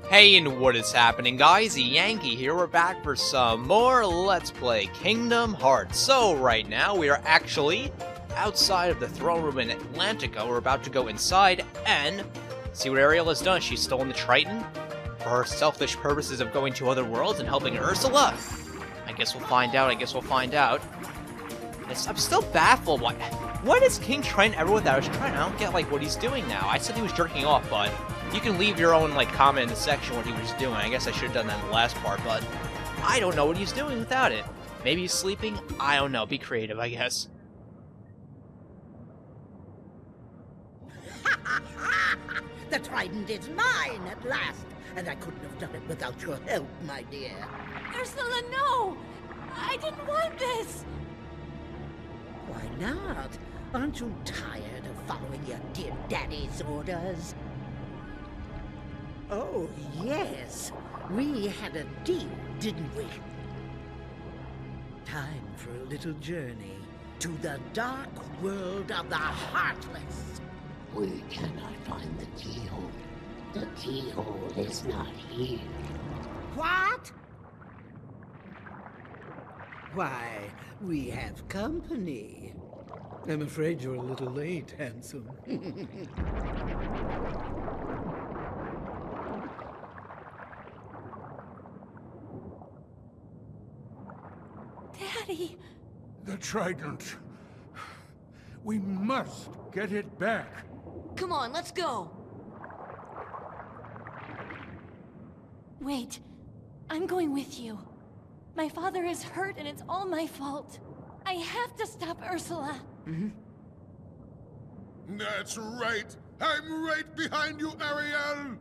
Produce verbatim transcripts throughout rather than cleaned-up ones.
Hey, and what is happening, guys? Yankee here. We're back for some more Let's Play Kingdom Hearts. So, right now, we are actually outside of the throne room in Atlantica. We're about to go inside and see what Ariel has done. She's stolen the Triton for her selfish purposes of going to other worlds and helping Ursula. I guess we'll find out. I guess we'll find out. It's, I'm still baffled. Why, why does King Triton ever without his Triton? I don't get, like, what he's doing now. I said he was jerking off, but you can leave your own, like, comment in the section what he was doing. I guess I should have done that in the last part, but I don't know what he's doing without it. Maybe he's sleeping? I don't know. Be creative, I guess. The trident is mine at last, and I couldn't have done it without your help, my dear. Ursula, no! I didn't want this! Why not? Aren't you tired of following your dear daddy's orders? Oh, yes. We had a deal, didn't we? Time for a little journey to the dark world of the Heartless. We cannot find the keyhole. The keyhole is not here. What? Why, we have company. I'm afraid you're a little late, handsome. Daddy! The Trident. We must get it back. Come on, let's go! Wait. I'm going with you. My father is hurt and it's all my fault. I have to stop Ursula. Mm-hmm. That's right. I'm right behind you, Ariel.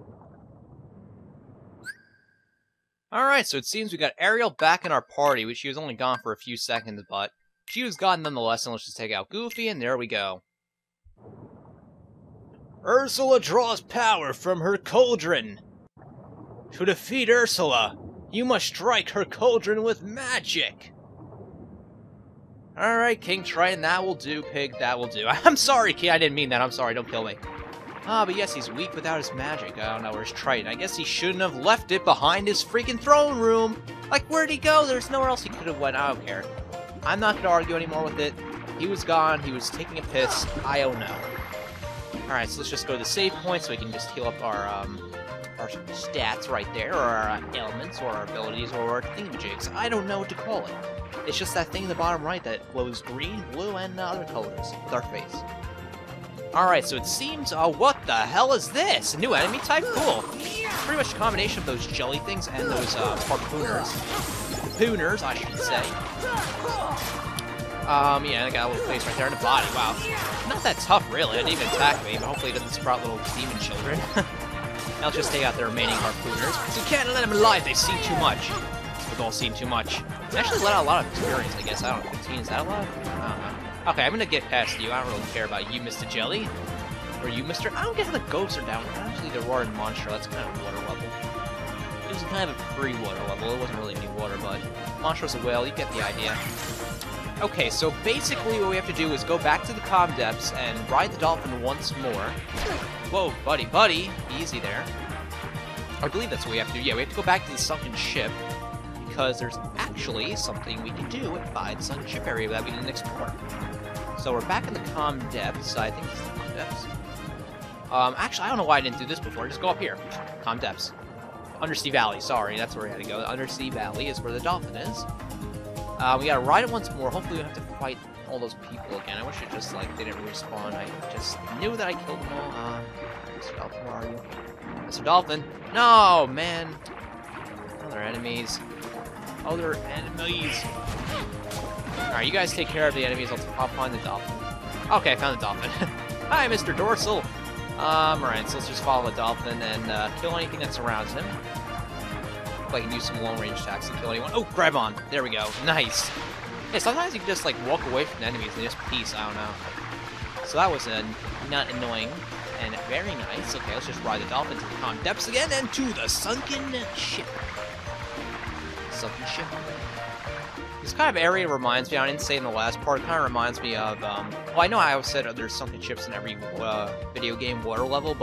Alright, so it seems we got Ariel back in our party, which she was only gone for a few seconds, but she was gone nonetheless, and let's just take out Goofy, and there we go. Ursula draws power from her cauldron. To defeat Ursula, you must strike her cauldron with magic. Alright, King Triton, that will do, Pig, that will do. I'm sorry, King, I didn't mean that, I'm sorry, don't kill me. Ah, but yes, he's weak without his magic. I don't know where's Triton. I guess he shouldn't have left it behind his freaking throne room. Like, where'd he go? There's nowhere else he could have went. I don't care. I'm not going to argue anymore with it. He was gone. He was taking a piss. I don't know. Alright, so let's just go to the save point so we can just heal up our, um, our stats right there, or our uh, ailments, or our abilities, or our thingamajigs. I don't know what to call it. It's just that thing in the bottom right that glows green, blue, and uh, other colors with our face. Alright, so it seems, uh, what the hell is this? A new enemy type? Cool. Pretty much a combination of those jelly things and those, uh, harpooners. Harpooners, I should say. Um, yeah, I got a little face right there in the body, wow. Not that tough, really. It didn't even attack me, but hopefully it doesn't sprout little demon children. Now let's just take out the remaining harpooners, because you can't let them alive, they've seen too much. We've all seen too much. They actually let out a lot of experience, I guess. I don't know, fifteen, is that a lot? I don't know. Okay, I'm gonna get past you. I don't really care about you, Mister Jelly. Or you, Mister I don't get how the ghosts are down. Actually, there were in Monster. That's kind of water level. It was kind of a pre-water level. It wasn't really any water, but Monster was a whale. You get the idea. Okay, so basically what we have to do is go back to the calm depths and ride the dolphin once more. Whoa, buddy, buddy. Easy there. I believe that's what we have to do. Yeah, we have to go back to the sunken ship, because there's actually something we can do by the sunken ship area that we didn't explore. So we're back in the calm depths. I think it's the calm depths. Um, actually, I don't know why I didn't do this before. Just go up here. Calm depths. Undersea Valley, sorry, that's where we had to go. Undersea Valley is where the dolphin is. Uh, we gotta ride it once more. Hopefully we don't have to fight all those people again. I wish it just, like, they didn't respawn. I just knew that I killed them all. Uh, Mister Dolphin, where are you? Mister Dolphin! No, man! Other enemies. Other enemies. Alright, you guys take care of the enemies. I'll, I'll find the dolphin. Okay, I found the dolphin. Hi, Mister Dorsal! Um, alright, so let's just follow the dolphin and uh, kill anything that surrounds him. If I can use some long-range attacks to kill anyone. Oh, grab on! There we go. Nice! Yeah, sometimes you can just, like, walk away from the enemies and just peace. I don't know. So that was uh, not annoying and very nice. Okay, let's just ride the dolphin to the calm depths again and to the sunken ship. Sunken ship. This kind of area reminds me, I didn't say in the last part, it kind of reminds me of, um, well, I know I always said there's sunken ships in every uh, video game water level, but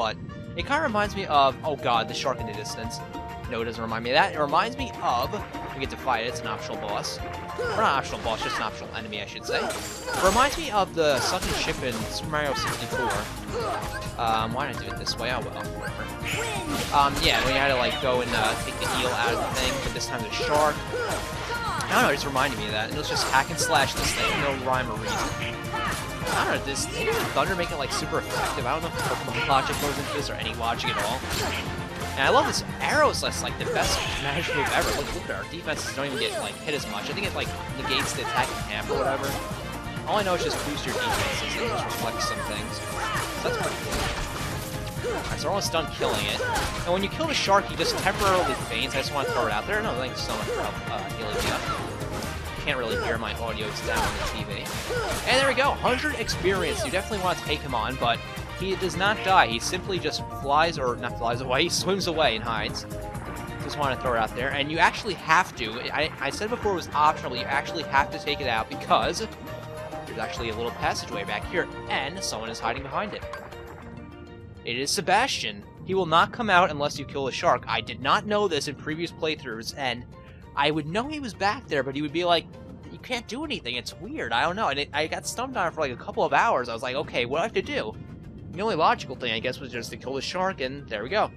It kind of reminds me of, oh god, the shark in the distance. No, it doesn't remind me of that. It reminds me of, we get to fight it, it's an optional boss. Or not an optional boss, just an optional enemy, I should say. It reminds me of the sunken ship in Super Mario sixty-four. Um, why did I do it this way? Oh well, whatever. Um, yeah, when you had to like go and uh, take the eel out of the thing, but this time the shark. I don't know, it just reminded me of that. And it was just hack and slash this thing, no rhyme or reason. I don't know, does Thunder make it like super effective? I don't know if Pokemon logic goes into this or any logic at all. And I love this arrow slash, like the best magic move ever. Look, look at our defenses don't even get like hit as much. I think it like negates the attack in half or whatever. All I know is just boost your defenses and just reflect some things. So that's pretty cool. Alright, so we're almost done killing it. And when you kill the shark, he just temporarily faints. I just want to throw it out there. No, thanks so much for uh, healing me up. Can't really hear my audio, it's down on the T V. And there we go, one hundred experience. You definitely want to take him on, but he does not die. He simply just flies, or not flies away, he swims away and hides. Just want to throw it out there. And you actually have to, I, I said before it was optional, but you actually have to take it out because there's actually a little passageway back here, and someone is hiding behind it. It is Sebastian. He will not come out unless you kill the shark. I did not know this in previous playthroughs, and I would know he was back there, but he would be like, you can't do anything, it's weird, I don't know. And it, I got stumped on it for like a couple of hours. I was like, okay, what do I have to do? The only logical thing, I guess, was just to kill the shark, and there we go.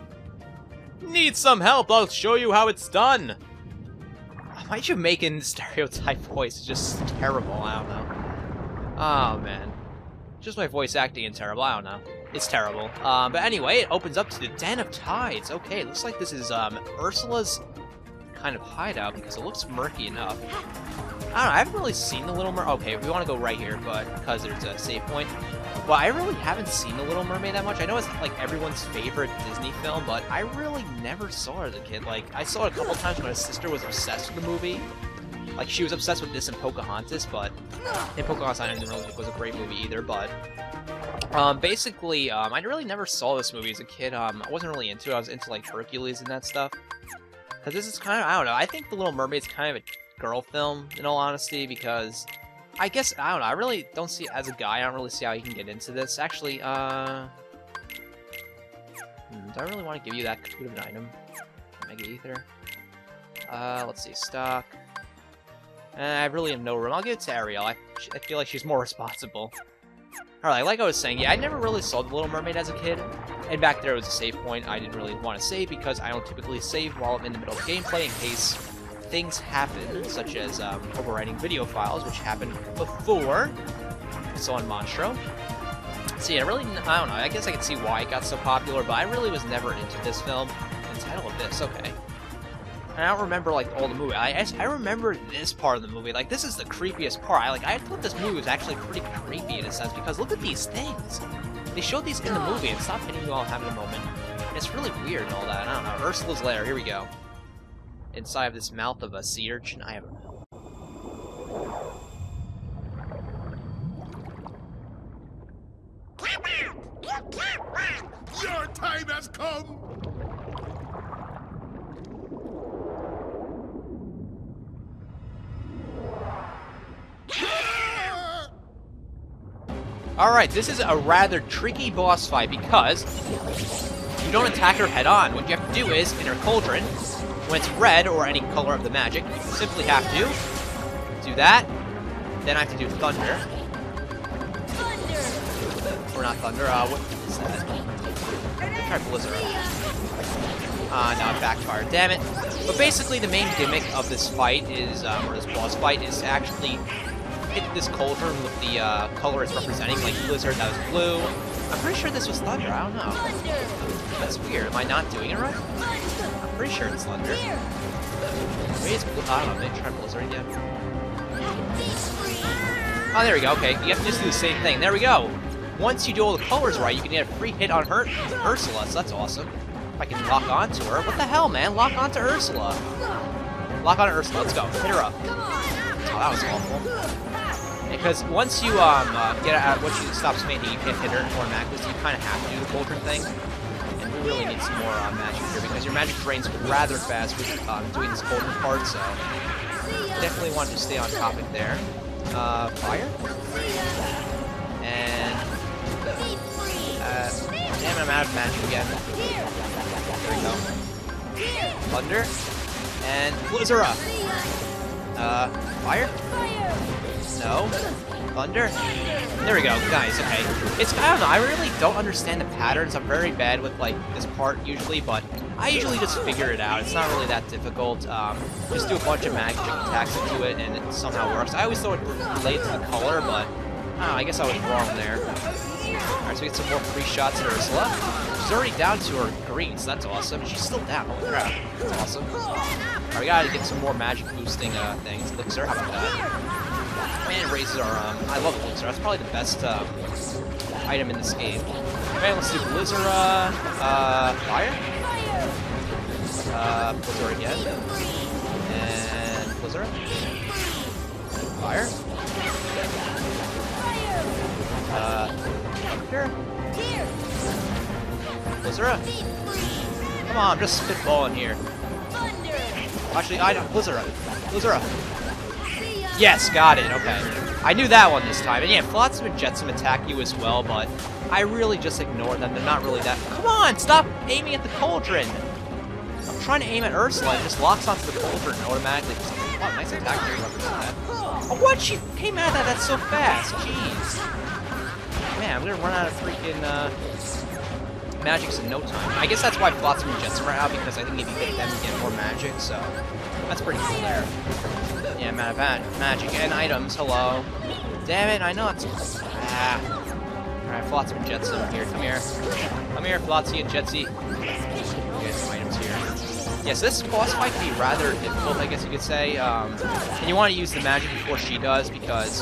Need some help? I'll show you how it's done! Why'd you make in stereotype voice? It's just terrible, I don't know. Oh, man. Just my voice acting is terrible, I don't know. It's terrible. Um, but anyway, it opens up to the Den of Tides. Okay, looks like this is um, Ursula's kind of hideout because it looks murky enough. I don't know, I haven't really seen the Little Mermaid. Okay, we want to go right here, but because there's a save point. Well, I really haven't seen the Little Mermaid that much. I know it's like everyone's favorite Disney film, but I really never saw it as a kid. Like, I saw it a couple times when my sister was obsessed with the movie. Like, she was obsessed with this and Pocahontas, but and Pocahontas I didn't really think was a great movie either, but um, basically, um, I really never saw this movie as a kid. Um, I wasn't really into it. I was into, like, Hercules and that stuff. Because this is kind of, I don't know, I think The Little Mermaid's kind of a girl film, in all honesty, because I guess, I don't know, I really don't see, as a guy, I don't really see how you can get into this. Actually, uh... Hmm, do I really want to give you that good of an item? Mega Ether? Uh, let's see, stock. Uh, I really have no room. I'll give it to Ariel. I, I feel like she's more responsible. Alright, like I was saying, yeah, I never really saw The Little Mermaid as a kid. And back there was a save point. I didn't really want to save because I don't typically save while I'm in the middle of gameplay in case things happen, such as um, overwriting video files, which happened before. So on Monstro. So yeah, really, I don't know, I guess I can see why it got so popular, but I really was never into this film. The title of this, okay. And I don't remember, like, all the movie. I, I, I remember this part of the movie. Like, this is the creepiest part. I, like, I thought this movie was actually pretty creepy in a sense, because look at these things. They showed these in the movie, and stop hitting you while I'm having a moment. And it's really weird and all that. I don't know. Ursula's lair, here we go. Inside of this mouth of a sea urchin, I have a... Your time has come! Alright, this is a rather tricky boss fight because you don't attack her head on. What you have to do is, in her cauldron, when it's red or any color of the magic, you simply have to do that. Then I have to do thunder. Thunder! Or not thunder, uh, what is that? Try blizzard. Uh, no, it backfired, damn it. But basically, the main gimmick of this fight is, um, or this boss fight, is to actually hit this cauldron with the uh, color it's representing, like blizzard, that was blue. I'm pretty sure this was thunder, I don't know. That's weird, am I not doing it right? I'm pretty sure it's thunder. Maybe it's blue, I don't know, maybe try blizzard again. Oh, there we go, okay, you have to just do the same thing, there we go. Once you do all the colors right, you can get a free hit on her, Ursula, so that's awesome. If I can lock onto her, what the hell, man, lock onto Ursula. Lock on Ursula, let's go, hit her up. Oh, that was awful. Because once you um uh, get out, once you stop making, you can't hit her automatically, so you kind of have to do the cauldron thing. And we really need some more uh, magic here because your magic drains rather fast with um, doing this cauldron part. So definitely want to stay on topic there. Uh, fire. And uh, Damn it, I'm out of magic again. There we go. Thunder. And Ursula. Uh, fire? No. Thunder? There we go. Nice, okay. It's, I don't know, I really don't understand the patterns. I'm very bad with, like, this part usually, but I usually just figure it out. It's not really that difficult. Um, just do a bunch of magic attacks into it, and it somehow works. I always thought it related to the color, but oh, I guess I was wrong there. Alright, so we get some more free shots at Ursula. She's already down to her green, so that's awesome. She's still down. Holy crap. That's awesome. Alright, we gotta get some more magic boosting uh, things. Elixir, how about that? And it raises our, um, I love Elixir. That's probably the best um, item in this game. Okay, let's do Blizzard, uh, uh, Fire? Uh, Blizzard again. And Blizzard. Fire. Uh, Thunder. Blizzard. Come on, I'm just spitballing here. Actually, I don't. Blizzard. Blizzard. Yes, got it. Okay. I knew that one this time. And yeah, Flotsam and Jetsam attack you as well, but I really just ignore them. They're not really that. Come on, stop aiming at the cauldron. I'm trying to aim at Ursula and it just locks onto the cauldron automatically. Oh, nice attack there. Oh, what? She came out of that. That's so fast. Jeez. Man, I'm gonna run out of freaking uh, magics in no time. I guess that's why Flotsam and Jetsam are out, because I think if you hit them, you get more magic. So that's pretty cool there. Yeah, I'm out of magic and items. Hello. Damn it, I know it's. Ah. Alright, Flotsam and Jetsam here. Come here. Come here, Flotsy and Jetsy. Get some items here. Yes, yeah, so this boss fight can be rather difficult, I guess you could say. Um, and you want to use the magic before she does, because.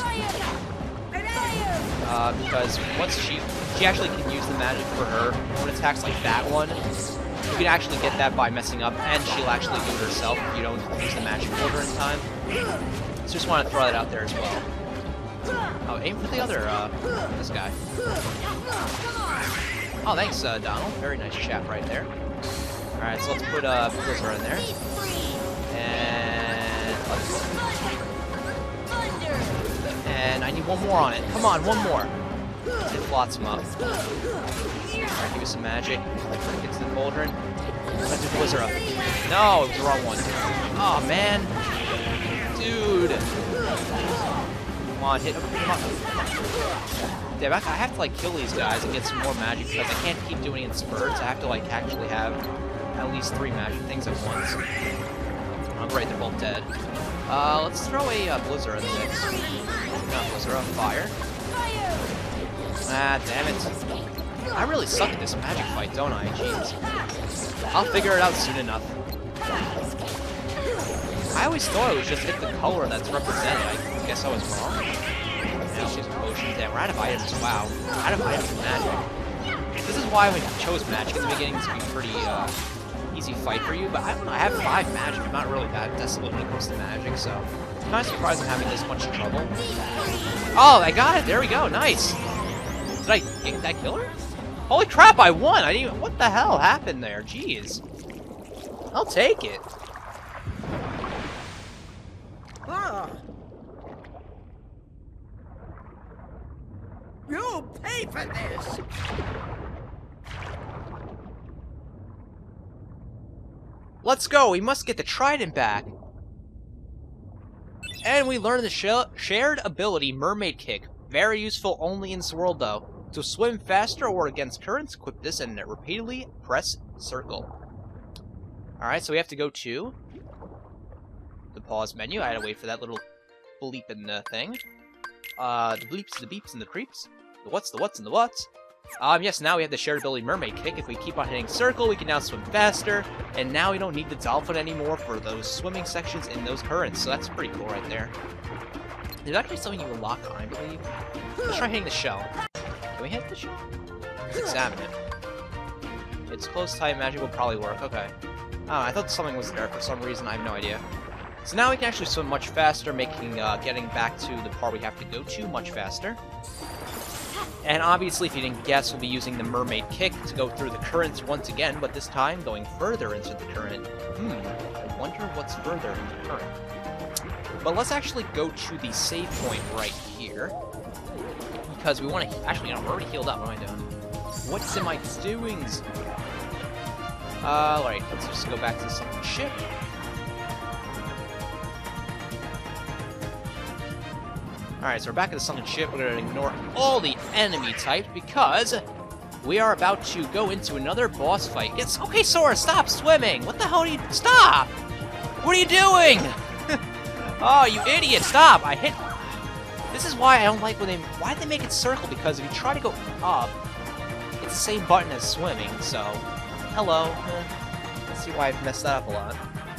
Uh, because once she. She actually can use the magic for her own attacks, like that one. You can actually get that by messing up, and she'll actually do it herself if you don't use the magic order in time. So just want to throw that out there as well. Oh, aim for the other, uh, this guy. Oh, thanks, uh, Donald. Very nice chat right there. Alright, so let's put, uh, Blizzard in there. And... And I need one more on it. Come on, one more. It Flotsam up. Alright, give me some magic. Get to the cauldron. Let's do Blizzard up. No, it was the wrong one. Oh man. Dude. Come on, hit him. Come on. Damn, I have to like kill these guys and get some more magic because I can't keep doing it in spurts. I have to like actually have at least three magic things at once. Oh great, they're both dead. Uh, let's throw a uh, Blizzard in the mix. Not Blizzard, fire. Ah, damn it. I really suck at this magic fight, don't I? Jeez. I'll figure it out soon enough. I always thought it was just hit the color that's represented. I guess I was wrong. Now she's a potion. Damn, we're out of items. Wow. Out of items in magic. This is why we chose magic in the beginning to be pretty uh, easy fight for you, but I don't know. I have five magic. I'm not really that desolate when it comes to magic, so I'm kind of surprised I'm having this much trouble. Oh, I got it. There we go. Nice. Did I, did I kill her? Holy crap, I won! I didn't even, what the hell happened there? Jeez. I'll take it. Ah. You'll pay for this! Let's go! We must get the trident back! And we learn the sh shared ability, Mermaid Kick. Very useful only in this world, though. To swim faster or against currents, equip this and repeatedly press circle. Alright, so we have to go to the pause menu. I had to wait for that little bleep in the thing. Uh, the bleeps, the beeps, and the creeps. The what's, the what's, and the what's. Um, yes, now we have the shared ability Mermaid Kick. If we keep on hitting circle, we can now swim faster. And now we don't need the dolphin anymore for those swimming sections in those currents. So that's pretty cool right there. There's actually something you can lock on, I believe. Let's try hitting the shell. Can we hit the shell? Let's examine it. It's close time magic will probably work. Okay. Oh, I thought something was there for some reason. I have no idea. So now we can actually swim much faster, making uh, getting back to the part we have to go to much faster. And obviously, if you didn't guess, we'll be using the Mermaid Kick to go through the currents once again, but this time going further into the current. Hmm, I wonder what's further in the current. But let's actually go to the save point right here. Because we want to... Actually, no, we're already healed up. What am I doing? What's in my doings? Uh, alright, let's just go back to the sunken ship. Alright, so we're back at the sunken ship. We're gonna ignore all the enemy types because we are about to go into another boss fight. It's okay, Sora, stop swimming! What the hell are you... Stop! What are you doing? Oh, you idiot, stop! I hit... This is why I don't like when they... Why did they make it circle? Because if you try to go up, it's the same button as swimming, so... Hello. Eh, let's see why I've messed that up a lot.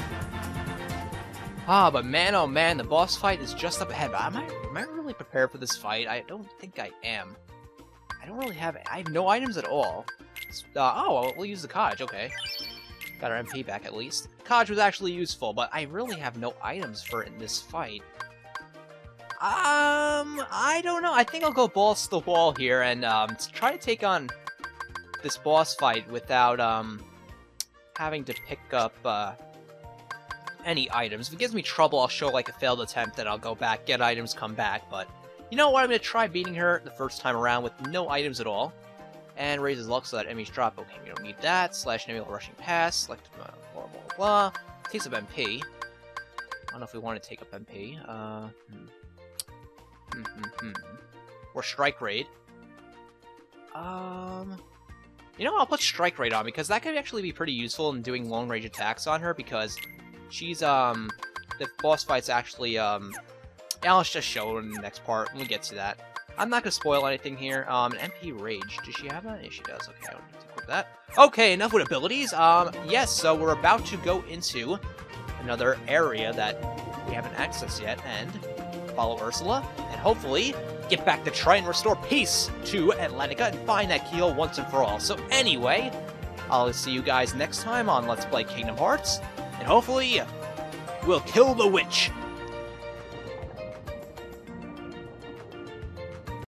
Ah, but man, oh man, the boss fight is just up ahead. But am I, am I really prepared for this fight? I don't think I am. I don't really have... I have no items at all. Uh, oh, well, we'll use the Codge, okay. Got our M P back at least. Codge was actually useful, but I really have no items for it in this fight. Um, I don't know. I think I'll go balls to the wall here and um, try to take on this boss fight without um, having to pick up uh, any items. If it gives me trouble, I'll show like a failed attempt, and I'll go back, get items, come back. But you know what? I'm going to try beating her the first time around with no items at all. And raises luck so that enemies drop. Okay, we don't need that. Slash enemy rushing past. Select uh, blah, blah, blah. Takes up M P. I don't know if we want to take up M P. Uh, hmm. Hmm, hmm, hmm. Or Strike Raid. Um, you know, I'll put Strike Raid on because that could actually be pretty useful in doing long range attacks on her because she's, um, the boss fight's actually, um, yeah, let's just show it in the next part when we get to that. I'm not gonna spoil anything here. Um, an M P Rage. Does she have that? Yeah, she does. Okay, I don't need to equip that. Okay, enough with abilities. Um, yes, so we're about to go into another area that we haven't accessed yet and follow Ursula and hopefully get back to try and restore peace to Atlantica and find that keyhole once and for all. So anyway, I'll see you guys next time on Let's Play Kingdom Hearts, and hopefully we'll kill the witch.